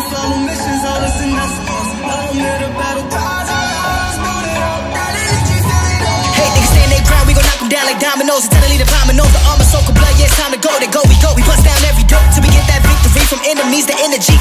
follow missions, all us in that sports. All near the battle cries, all the odds, build it up, that energy, feel it up. Hey, niggas stand their ground, we gon' knock them down like dominoes. Eternally the dominoes, the armor, soak of blood, yeah, it's time to go, they go, we go. We bust down every door till we get that victory from enemies, the energy.